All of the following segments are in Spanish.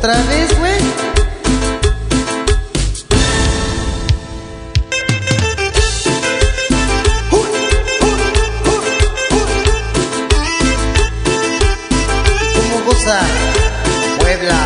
Otra vez, güey. ¿Cómo goza Puebla?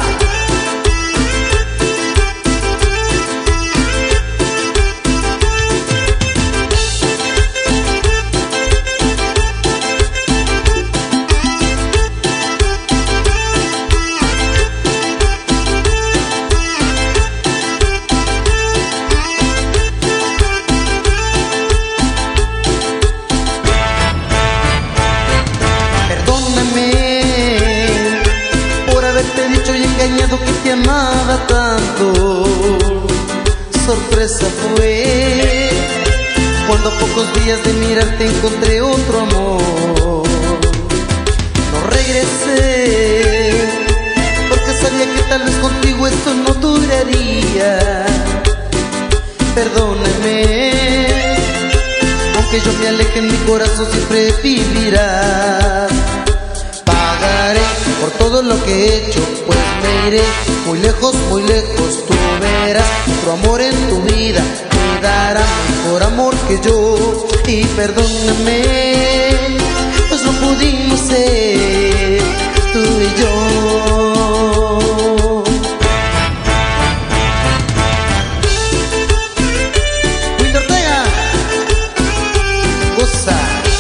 Que te amaba tanto, sorpresa fue cuando a pocos días de mirarte encontré otro amor. No regresé porque sabía que tal vez contigo esto no duraría. Perdóname, aunque yo me aleje, en mi corazón siempre vivirás. Pagaré por todo lo que he hecho, pues me iré muy lejos, tú verás. Otro amor en tu vida te dará mejor amor que yo. Y perdóname, pues no pudimos ser tú y yo. Wilder Ortega, goza.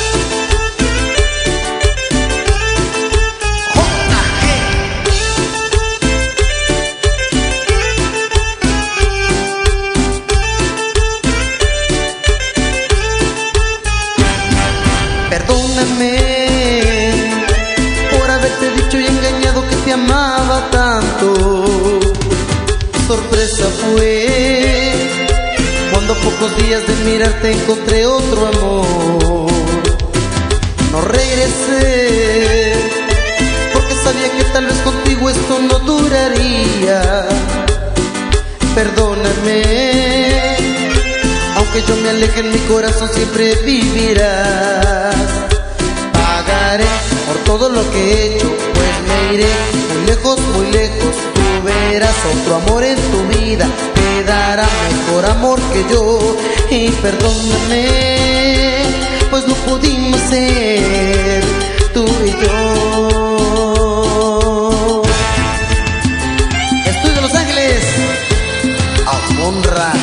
Perdóname por haberte dicho y engañado que te amaba tanto. Sorpresa fue cuando a pocos días de mirarte encontré otro amor. No regresé porque sabía que tal vez contigo esto no duraría. Perdóname, aunque yo me aleje, en mi corazón siempre vivirás. Pagaré por todo lo que he hecho, pues me iré muy lejos, tú verás. Otro amor en tu vida te dará mejor amor que yo. Y perdóname, pues no pudimos ser tú y yo. Estoy de Los Ángeles, Amonra.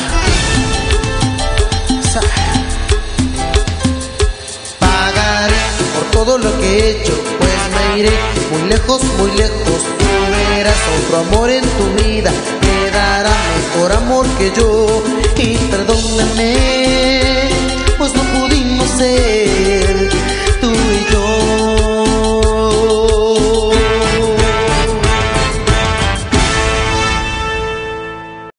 Pagaré por todo lo que he hecho, pues me iré muy lejos, tú verás. Otro amor en tu vida te dará mejor amor que yo. Y perdóname, pues no pudimos ser